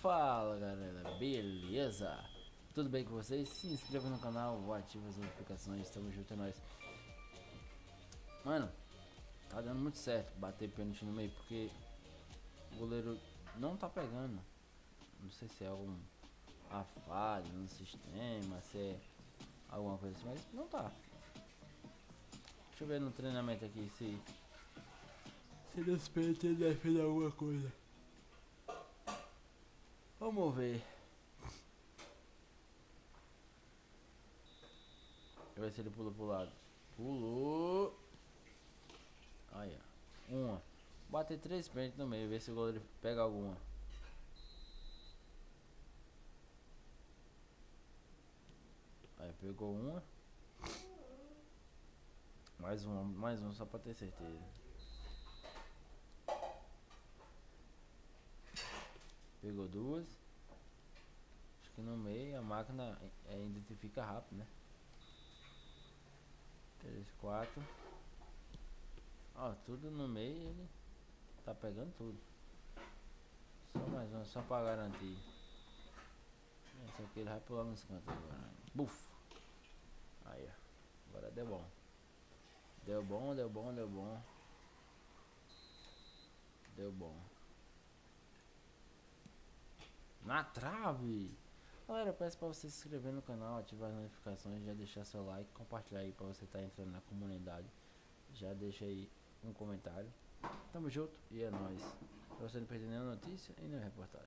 Fala galera, beleza? Tudo bem com vocês? Se inscreva no canal, ative as notificações, tamo junto, é nóis. Mano, tá dando muito certo bater pênalti no meio, porque o goleiro não tá pegando. Não sei se é alguma falha no sistema, se é alguma coisa assim, mas não tá. Deixa eu ver no treinamento aqui se nesse pênalti ele defende alguma coisa. Vamos ver. Deixa eu ver se ele pula pro lado. Pulou. Aí, ó. Uma. Bater 3 pênaltis no meio, ver se o goleiro pega alguma. Aí, pegou uma. Mais um só pra ter certeza. Pegou duas. Acho que no meio a máquina identifica rápido, né? 3, 4. Ó, tudo no meio ele tá pegando tudo. Só mais um, só pra garantir. Esse aqui ele vai pular nos cantos agora. Buf! Aí, ó. Agora deu bom. Deu bom, deu bom, deu bom. Deu bom. Na trave! Galera, peço pra você se inscrever no canal, ativar as notificações, já deixar seu like, compartilhar aí pra você estar entrando na comunidade. Já deixa aí um comentário. Tamo junto e é nóis. Pra você não perder nenhuma notícia e nenhuma reportagem.